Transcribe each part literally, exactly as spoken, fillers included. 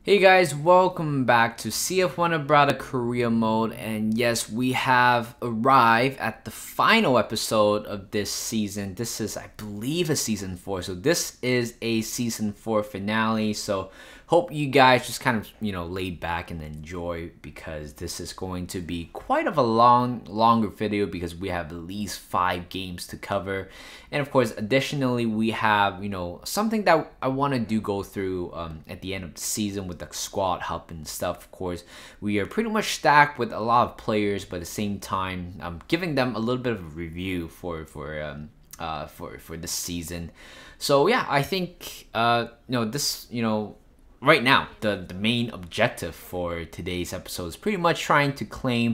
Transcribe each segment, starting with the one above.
Hey guys, welcome back to C F Fuenlabrada Korea mode, and yes, we have arrived at the final episode of this season. This is, I believe, a season four, so this is a season four finale. So hope you guys just kind of, you know, lay back and enjoy, because this is going to be quite of a long, longer video because we have at least five games to cover. And of course, additionally, we have, you know, something that I want to do go through um, at the end of the season with the squad help and stuff. Of course, we are pretty much stacked with a lot of players, but at the same time, I'm giving them a little bit of a review for for um, uh, for for this season. So yeah, I think uh, you know this, you know. Right now, the, the main objective for today's episode is pretty much trying to claim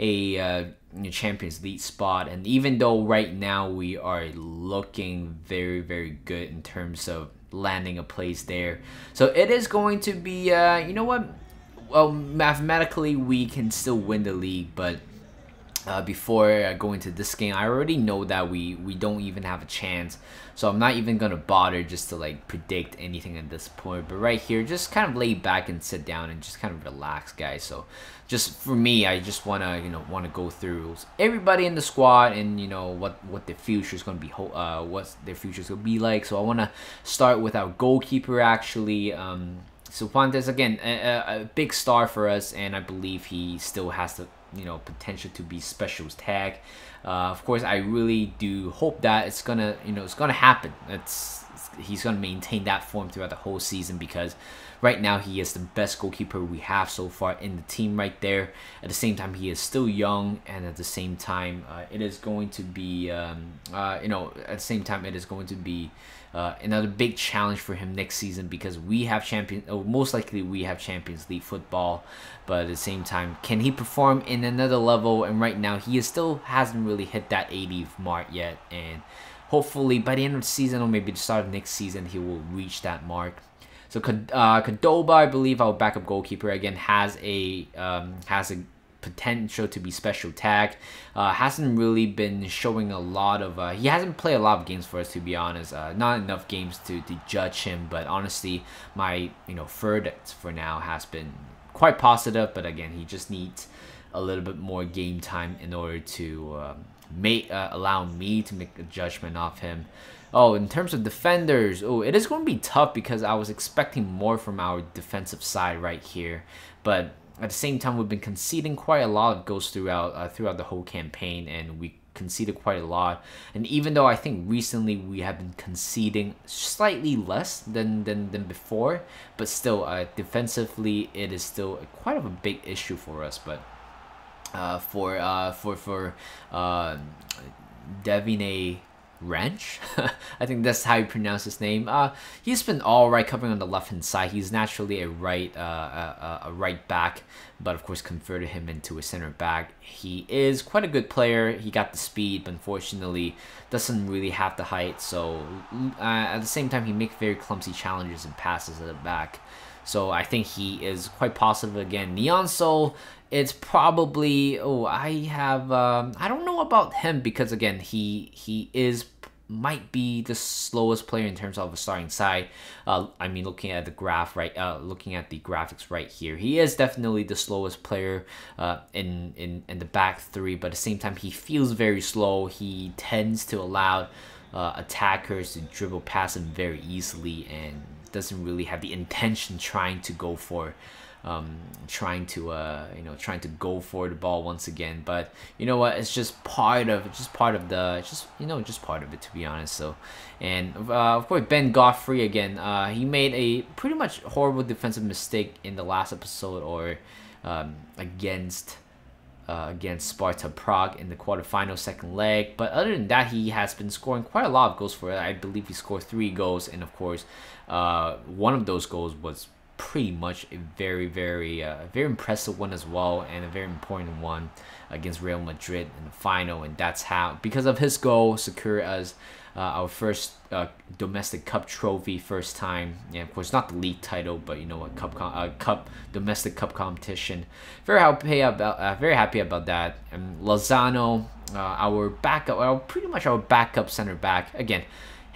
a uh, Champions League spot. And even though right now we are looking very, very good in terms of landing a place there, so it is going to be, uh, you know what? Well, mathematically, we can still win the league, but Uh, before I go into this game, I already know that we we don't even have a chance, so I'm not even gonna bother just to like predict anything at this point. But right here, just kind of lay back and sit down and just kind of relax, guys. So just for me, I just wanna you know want to go through everybody in the squad and you know what what their future is gonna be, uh what their future is gonna be like. So I wanna start with our goalkeeper actually. Um, Sufantes, again, a, a big star for us, and I believe he still has the you know potential to be specials tag. Uh, of course, I really do hope that it's gonna you know it's gonna happen. It's, it's he's gonna maintain that form throughout the whole season, because right now he is the best goalkeeper we have so far in the team right there. At the same time, he is still young, and at the same time, uh, it is going to be um, uh, you know at the same time it is going to be Uh, another big challenge for him next season, because we have champion oh, most likely we have Champions League football. But at the same time, can he perform in another level? And right now he is still hasn't really hit that eightieth mark yet, and hopefully by the end of the season, or maybe the start of next season, he will reach that mark. So uh, Kadoba, I believe our backup goalkeeper, again has a um, has a potential to be special tag. Uh, hasn't really been showing a lot of uh, he hasn't played a lot of games for us, to be honest. Uh, not enough games to, to judge him, but honestly my you know verdict for now has been quite positive. But again, he just needs a little bit more game time in order to um, make uh, allow me to make a judgment of him. Oh, in terms of defenders, oh, it is going to be tough, because I was expecting more from our defensive side right here, but at the same time, we've been conceding quite a lot of goals throughout uh, throughout the whole campaign, and we conceded quite a lot. And even though I think recently we have been conceding slightly less than than, than before, but still, uh, defensively, it is still quite of a big issue for us. But uh, for uh, for for uh, Devine Ranch, I think that's how you pronounce his name. Uh, he's been all right covering on the left hand side. He's naturally a right, uh, a, a right back, but of course converted him into a center back. He is quite a good player. He got the speed, but unfortunately doesn't really have the height. So uh, at the same time, he makes very clumsy challenges and passes at the back. So I think he is quite positive again. Neon Soul, it's probably, oh, I have, um, I don't know about him, because again, he he is, might be the slowest player in terms of a starting side. Uh, I mean, looking at the graph, right, uh, looking at the graphics right here, he is definitely the slowest player uh, in, in, in the back three, but at the same time, he feels very slow. He tends to allow uh, attackers to dribble past him very easily, and doesn't really have the intention trying to go for um trying to uh you know trying to go for the ball once again. But you know what, it's just part of it's just part of the just you know just part of it, to be honest. So, and uh, of course, Ben Godfrey again, uh he made a pretty much horrible defensive mistake in the last episode, or um against Uh, against Sparta Prague in the quarterfinal second leg. But other than that, he has been scoring quite a lot of goals for it. I believe he scored three goals, and of course, uh, one of those goals was pretty much a very, very, uh, very impressive one as well, and a very important one against Real Madrid in the final. And that's how, because of his goal, secure us uh, our first uh, domestic cup trophy, first time. Yeah, of course, not the league title, but you know what, cup, uh, cup, domestic cup competition. Very happy about, uh, very happy about that. And Lozano, uh, our backup, well, pretty much our backup center back again.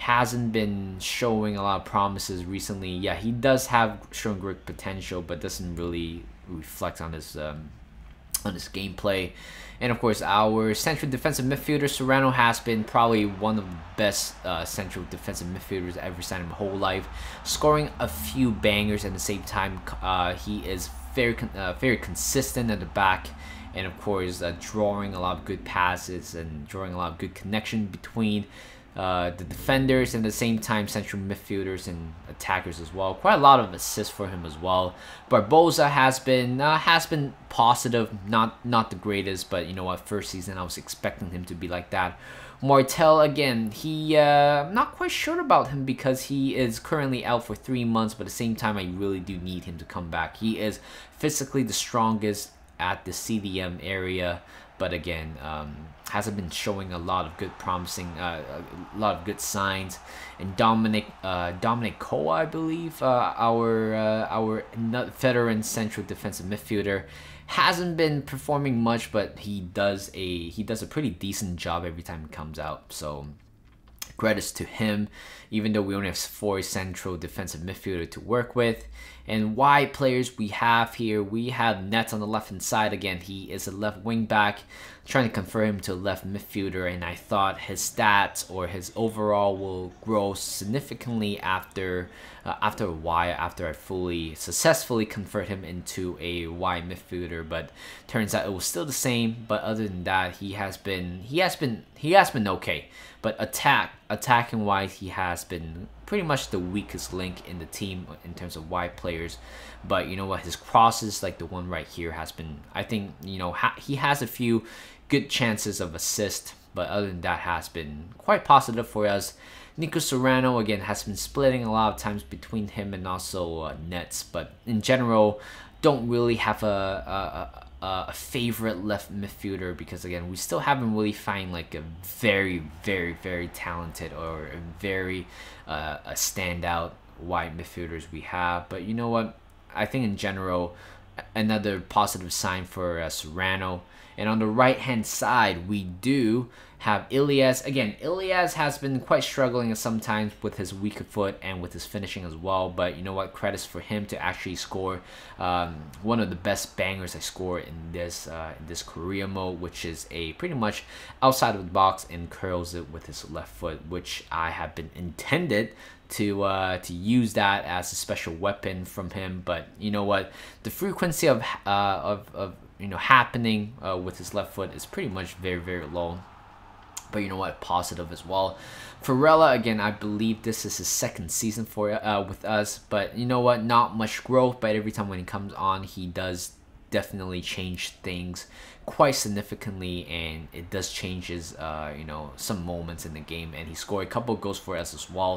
hasn't been showing a lot of promises recently. Yeah, he does have shown great potential, but doesn't really reflect on his um, on his gameplay. And of course, our central defensive midfielder Serrano has been probably one of the best uh, central defensive midfielders I've ever seen in my whole life, scoring a few bangers at the same time. Uh, he is very uh, very consistent at the back, and of course, uh, drawing a lot of good passes and drawing a lot of good connection between uh, the defenders and at the same time central midfielders and attackers as well. Quite a lot of assists for him as well. Barbosa has been uh, has been positive, not not the greatest, but you know what, first season I was expecting him to be like that. Martel, again, he uh, I'm not quite sure about him because he is currently out for three months, but at the same time I really do need him to come back. He is physically the strongest at the C D M area, but again, um, hasn't been showing a lot of good promising, uh, a lot of good signs. And Dominic, uh, Dominic Koa, I believe, uh, our uh, our veteran central defensive midfielder, hasn't been performing much, but he does a he does a pretty decent job every time he comes out. So credits to him, even though we only have four central defensive midfielder to work with. And wide players we have here, we have Nets on the left hand side. Again, he is a left wing back, trying to convert him to a left midfielder, and I thought his stats or his overall will grow significantly after uh, after a while, after I fully successfully convert him into a wide midfielder. But turns out it was still the same. But other than that, he has been he has been he has been okay. But attack attacking wise, he has been pretty much the weakest link in the team in terms of wide players. But you know what, his crosses, like the one right here, has been, I think, you know, ha he has a few good chances of assist, but other than that, has been quite positive for us. Nico Serrano, again, has been splitting a lot of times between him and also uh, Nets, but in general, don't really have a, a, a Uh, a favorite left midfielder, because again, we still haven't really found like a very very very talented or a very uh, a standout wide midfielders we have. But you know what, I think in general, another positive sign for uh, Serrano. And on the right hand side, we do have Ilias. Again, Ilias has been quite struggling sometimes with his weaker foot and with his finishing as well. But you know what, credits for him to actually score um, one of the best bangers I score in this uh, in this career mode, which is a pretty much outside of the box and curls it with his left foot, which I have been intended to uh, to use that as a special weapon from him. But you know what, the frequency of uh, of, of you know happening uh, with his left foot is pretty much very very low. But you know what, positive as well. Varela, again, I believe this is his second season for uh, with us. But you know what, not much growth. But every time when he comes on, he does definitely change things quite significantly, and it does changes uh, you know some moments in the game. And he scored a couple of goals for us as well.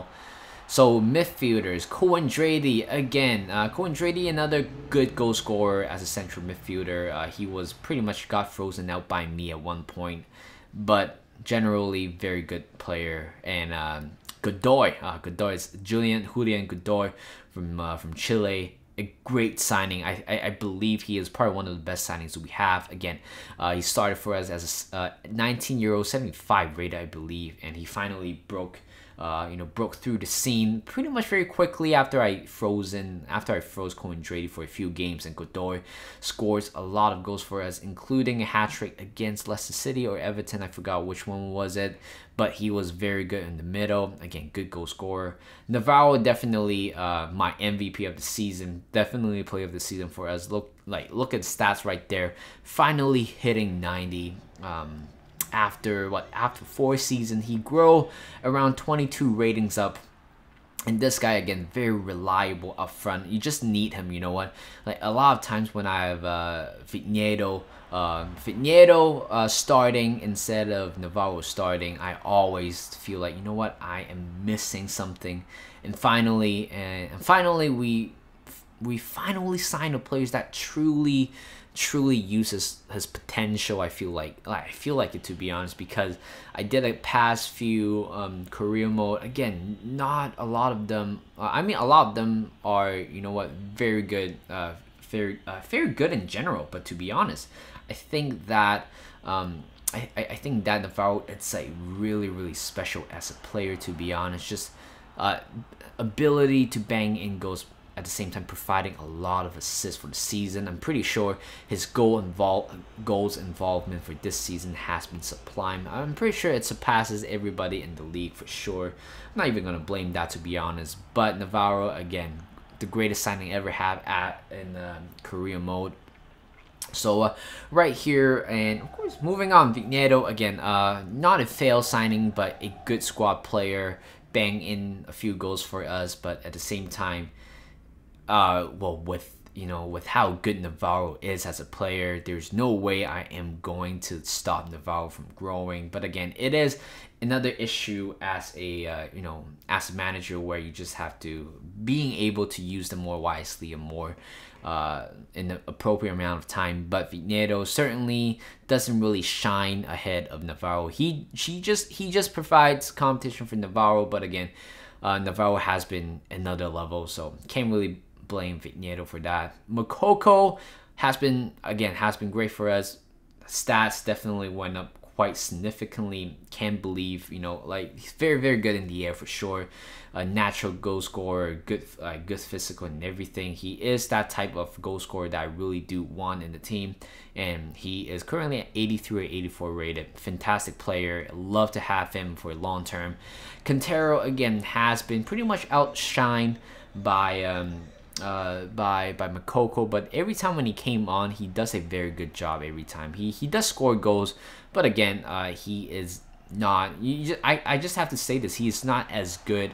So midfielders, Coentradi again. Uh, Coentradi, another good goal scorer as a central midfielder. Uh, he was pretty much got frozen out by me at one point, but generally very good player. And um, Godoy, uh, Godoy is Julian Julian Godoy from uh, from Chile. A great signing. I, I I believe he is probably one of the best signings we have. Again, uh, he started for us as a uh, nineteen year old, seventy-five rated, I believe, and he finally broke. Uh, you know, broke through the scene pretty much very quickly after I frozen after I froze Coentradi for a few games. And Godoy scores a lot of goals for us, including a hat trick against Leicester City or Everton. I forgot which one was it, but he was very good in the middle. Again, good goal scorer. Navarro, definitely uh, my M V P of the season, definitely player of the season for us. Look like look at stats right there, finally hitting ninety. Um, after what after four seasons, he grew around twenty-two ratings up. And this guy, again, very reliable up front. You just need him. You know what, like a lot of times when I have uh Vignedo uh, Vignedo uh, starting instead of Navarro starting, I always feel like, you know what, I am missing something. And finally and, and finally we we finally signed the players that truly truly uses his potential. I feel like I feel like it, to be honest, because I did a past few um, career mode. Again, not a lot of them. Uh, I mean, a lot of them are, you know what, very good, uh, very uh, very good in general. But to be honest, I think that um, I, I think that Navarro, it's like really really special as a player, to be honest. Just uh, ability to bang in goals, at the same time providing a lot of assists for the season. I'm pretty sure his goal involve goals involvement for this season has been sublime. I'm pretty sure it surpasses everybody in the league for sure. I'm not even gonna blame that, to be honest. But Navarro, again, the greatest signing ever had at in um, career mode. So uh, right here, and of course moving on, Vignedo again, uh, not a fail signing, but a good squad player, bang in a few goals for us. But at the same time, uh, well, with you know with how good Navarro is as a player, there's no way I am going to stop Navarro from growing. But again, it is another issue as a uh, you know as a manager, where you just have to being able to use them more wisely and more uh, in the appropriate amount of time. But Vignedo certainly doesn't really shine ahead of Navarro. He she just he just provides competition for Navarro, but again, uh, Navarro has been another level, so can't really blame Vignedo for that. Moukoko has been again has been great for us. Stats definitely went up quite significantly. Can't believe, you know, like he's very very good in the air for sure. A natural goal scorer, good uh, good physical and everything. He is that type of goal scorer that I really do want in the team, and he is currently at eighty-three or eighty-four rated. Fantastic player. Love to have him for long term. Quintero again has been pretty much outshined by um uh by by Moukoko, but every time when he came on, he does a very good job. Every time he he does score goals, but again, uh he is not you just, I, I just have to say this, he is not as good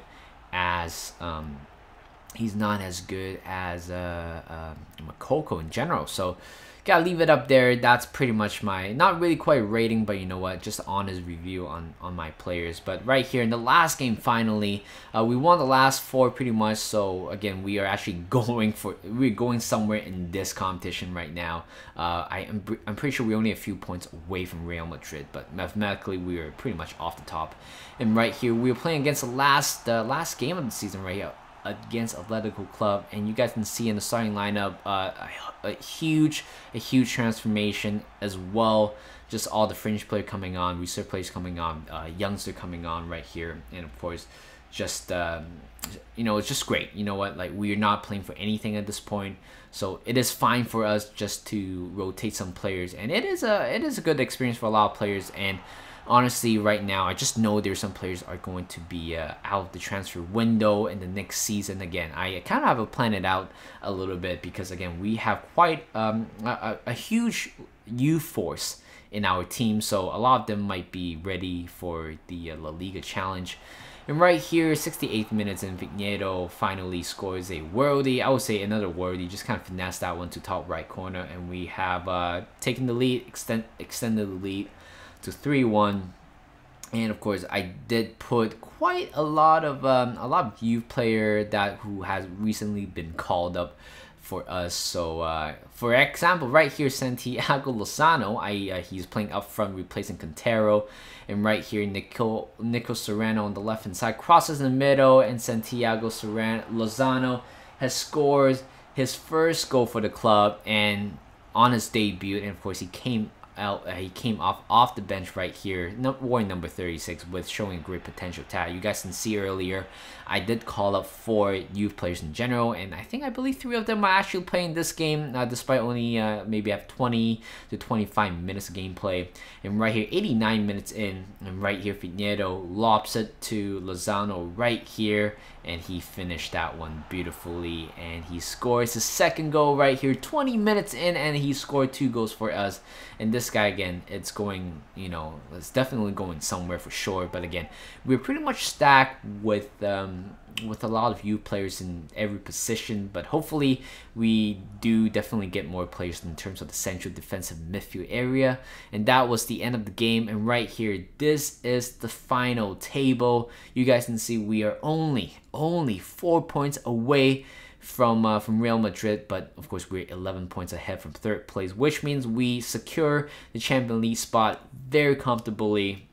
as um he's not as good as uh, uh Moukoko in general. So gotta leave it up there. That's pretty much my, not really quite rating, but you know what, just honest review on on my players. But right here in the last game, finally, uh, we won the last four pretty much. So again, we are actually going for we're going somewhere in this competition right now. uh, I am I'm pretty sure we're only a few points away from Real Madrid, but mathematically we are pretty much off the top. And right here we were playing against the last uh, last game of the season right here, against Atletico Club, and you guys can see in the starting lineup uh, a, a huge a huge transformation as well. Just all the fringe player coming on, reserve players coming on, uh, youngster coming on right here, and of course just um, you know it's just great. You know what, like we're not playing for anything at this point, so it is fine for us just to rotate some players, and it is a it is a good experience for a lot of players. And honestly, right now, I just know there's some players are going to be uh, out of the transfer window in the next season. Again, I kind of have to plan it out a little bit, because again, we have quite um, a, a huge youth force in our team, so a lot of them might be ready for the uh, La Liga challenge. And right here, sixty-eighth minutes, and Vignedo finally scores a worldie. I would say another worldie, just kind of finesse that one to top right corner, and we have uh, taken the lead, extend extended the lead to three one. And of course, I did put quite a lot of um, a lot of youth player that who has recently been called up for us. So uh, for example, right here, Santiago Lozano, I uh, he's playing up front, replacing Quintero. And right here, Nico Nico Serrano on the left hand side crosses in the middle, and Santiago Serrano Lozano has scored his first goal for the club, and on his debut. And of course, he came out uh, he came off off the bench right here, no, wearing number thirty-six, with showing great potential tag. You guys can see earlier I did call up four youth players in general, and I think I believe three of them are actually playing this game, uh, despite only uh, maybe have twenty to twenty-five minutes of gameplay. And right here, eighty-nine minutes in, and right here Vignedo lobs it to Lozano right here, and he finished that one beautifully, and he scores his second goal right here, twenty minutes in, and he scored two goals for us. And this guy, again, it's going, you know, it's definitely going somewhere for sure. But again, we're pretty much stacked with um, with a lot of youth players in every position, but hopefully we do definitely get more players in terms of the central defensive midfield area. And that was the end of the game. And right here, this is the final table. You guys can see we are only only four points away from uh, from Real Madrid, but of course we're eleven points ahead from third place, which means we secure the Champions League spot very comfortably.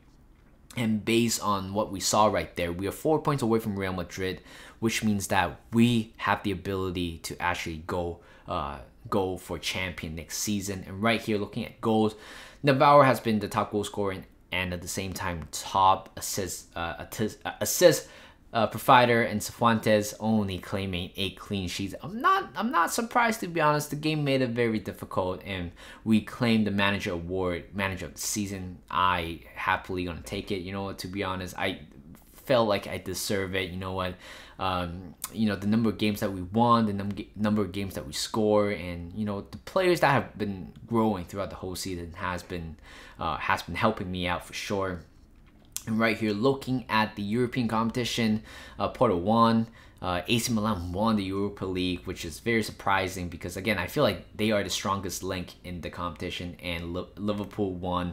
And based on what we saw right there, we are four points away from Real Madrid, which means that we have the ability to actually go uh, go for champion next season. And right here, looking at goals, Navarro has been the top goal scorer and at the same time top assist uh, assist uh, provider, and Cifuentes only claiming eight clean sheets. I'm not I'm not surprised, to be honest. The game made it very difficult, and we claimed the manager award, manager of the season. I happily gonna take it. You know what? To be honest, I felt like I deserve it. You know what? Um, you know, the number of games that we won, the num number of games that we score, and you know, the players that have been growing throughout the whole season has been uh, has been helping me out for sure. And right here, looking at the European competition, uh, Porto won. Uh, A C Milan won the Europa League, which is very surprising because, again, I feel like they are the strongest link in the competition, and L Liverpool won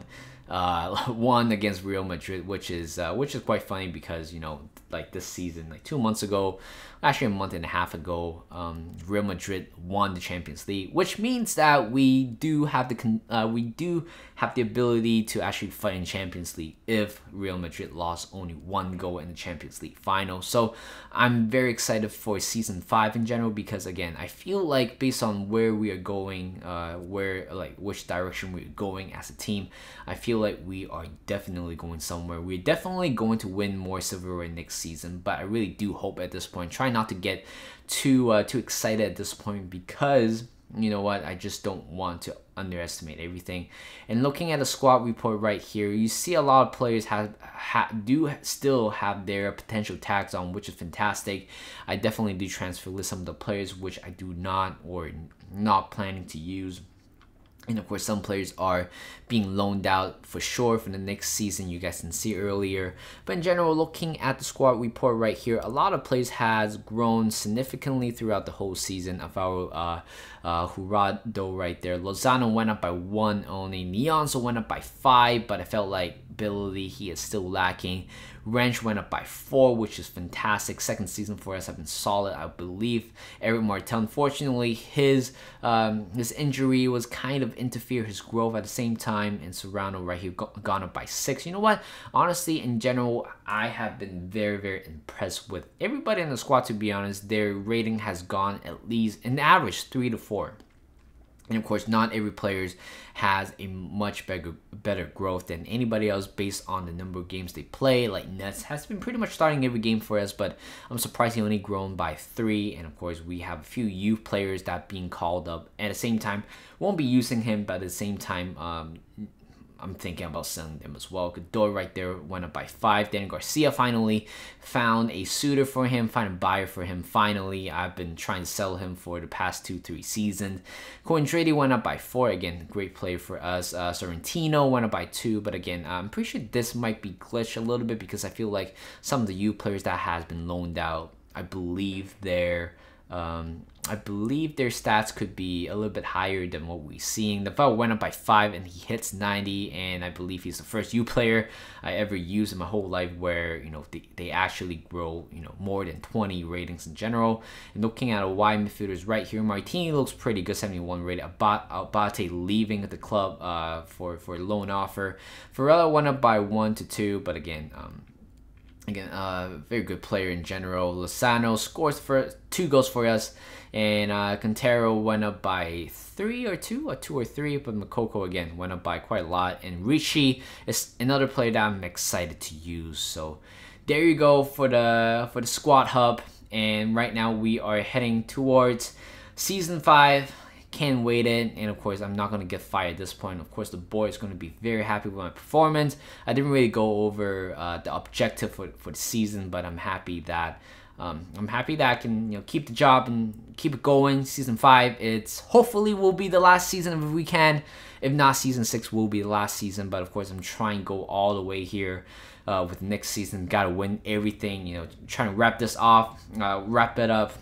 uh, won against Real Madrid, which is uh, which is quite funny because, you know, like this season, like two months ago, actually a month and a half ago, um, Real Madrid won the Champions League, which means that we do have the con uh, we do have the ability to actually fight in Champions League if Real Madrid lost only one goal in the Champions League final. So I'm very excited for season five in general because, again, I feel like based on where we are going, uh, where like which direction we're going as a team, I feel like we are definitely going somewhere. We're definitely going to win more silverware next season, but I really do hope at this point. Try not to get too uh, too excited at this point because, you know what, I just don't want to underestimate everything. And looking at the squad report right here, you see a lot of players have ha, do still have their potential tags on, which is fantastic. I definitely do transfer list some of the players which I do not or not planning to use. And of course, some players are being loaned out for sure for the next season. You guys can see earlier. But in general, looking at the squad report right here, a lot of players has grown significantly throughout the whole season. Of our uh, uh, Jurado right there, Lozano went up by one only. Neonso went up by five, but I felt like ability he is still lacking. Wrench went up by four, which is fantastic. Second season for us have been solid, I believe. Eric Martel, unfortunately, his um, his injury was kind of interfere his growth at the same time. And Serrano right here gone up by six. You know what? Honestly, in general, I have been very, very impressed with everybody in the squad, to be honest. Their rating has gone at least, in average, three to four. And of course, not every player has a much better better growth than anybody else based on the number of games they play. Like Nets has been pretty much starting every game for us, but I'm surprised he only grown by three. And of course, we have a few youth players that being called up. At the same time, won't be using him, but at the same time, um, I'm thinking about selling them as well. Cador right there went up by five. Danny Garcia finally found a suitor for him, find a buyer for him finally. I've been trying to sell him for the past two, three seasons. Coentrade went up by four. Again, great player for us. Uh, Sorrentino went up by two, but again, I'm pretty sure this might be glitched a little bit because I feel like some of the youth players that has been loaned out, I believe they're Um, I believe their stats could be a little bit higher than what we're seeing. The Navarro went up by five and he hits ninety, and I believe he's the first U player I ever used in my whole life where, you know, they, they actually grow, you know, more than twenty ratings in general. And looking at a wide midfielders right here, Martini looks pretty good, seventy-one rated. Abate leaving the club uh, for, for a loan offer. Varela went up by one to two, but again, um, Again, uh, very good player in general. Lozano scores for two goals for us, and uh, Quintero went up by three or two, or two or three. But Makoko again went up by quite a lot, and Ricci is another player that I'm excited to use. So there you go for the for the squad hub, and right now we are heading towards season five. Can't wait it, and of course I'm not going to get fired at this point. Of course the boy is going to be very happy with my performance. I didn't really go over uh, the objective for, for the season, but I'm happy that um, I'm happy that I can, you know, keep the job and keep it going. Season five, it's hopefully will be the last season if we can. If not, season six will be the last season, but of course I'm trying to go all the way here uh, with next season. Gotta win everything, you know, trying to wrap this off, uh, wrap it up.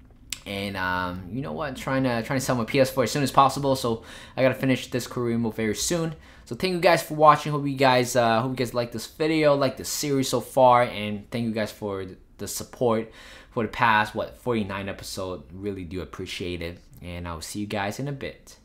And um, you know what? Trying to trying to sell my P S four as soon as possible. So I gotta finish this career mode very soon. So thank you guys for watching. Hope you guys uh, hope you guys like this video, like the series so far, and thank you guys for the support for the past what forty-nine episodes. Really do appreciate it. And I'll see you guys in a bit.